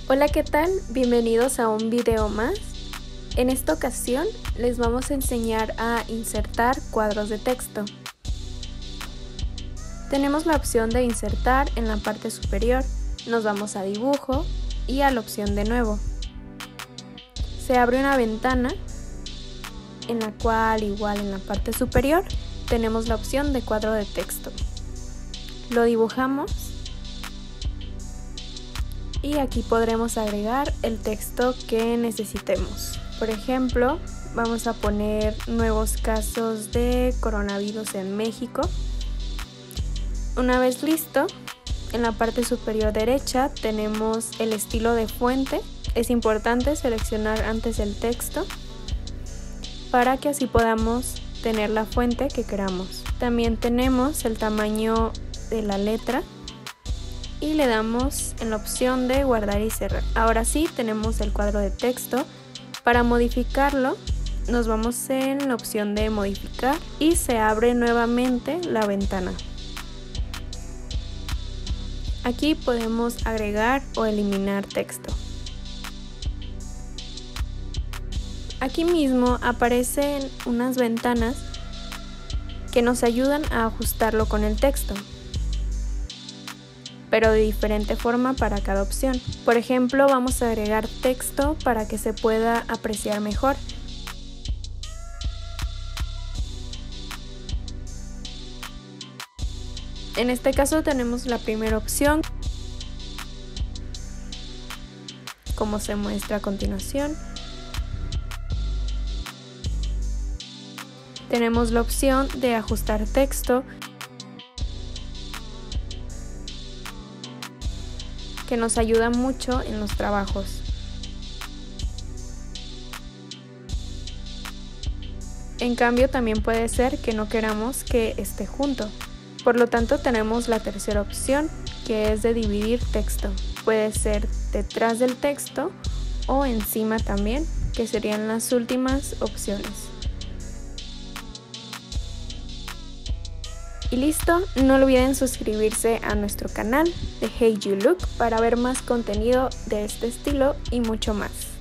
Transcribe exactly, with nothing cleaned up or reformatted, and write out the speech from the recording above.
Hola, ¿qué tal? Bienvenidos a un video más. En esta ocasión les vamos a enseñar a insertar cuadros de texto. Tenemos la opción de insertar en la parte superior, nos vamos a dibujo y a la opción de nuevo. Se abre una ventana en la cual igual en la parte superior tenemos la opción de cuadro de texto. Lo dibujamos y aquí podremos agregar el texto que necesitemos. Por ejemplo, vamos a poner nuevos casos de coronavirus en México. Una vez listo, en la parte superior derecha tenemos el estilo de fuente. Es importante seleccionar antes el texto para que así podamos tener la fuente que queramos. También tenemos el tamaño de la letra y le damos en la opción de guardar y cerrar. Ahora sí tenemos el cuadro de texto. Para modificarlo nos vamos en la opción de modificar y se abre nuevamente la ventana. Aquí podemos agregar o eliminar texto. Aquí mismo aparecen unas ventanas que nos ayudan a ajustarlo con el texto, pero de diferente forma para cada opción. Por ejemplo, vamos a agregar texto para que se pueda apreciar mejor. En este caso tenemos la primera opción, como se muestra a continuación. Tenemos la opción de ajustar texto, que nos ayuda mucho en los trabajos. En cambio, también puede ser que no queramos que esté junto. Por lo tanto, tenemos la tercera opción, que es de dividir texto. Puede ser detrás del texto o encima también, que serían las últimas opciones. Y listo, no olviden suscribirse a nuestro canal de Hey You Look para ver más contenido de este estilo y mucho más.